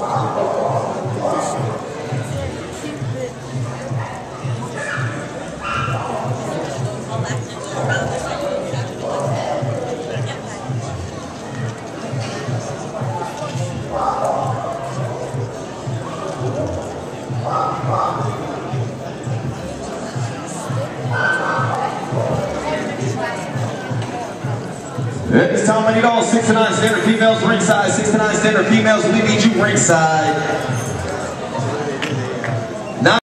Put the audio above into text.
At this time, I need all 6 to 9 standard females ringside. 6 to 9 standard females, we need you ringside.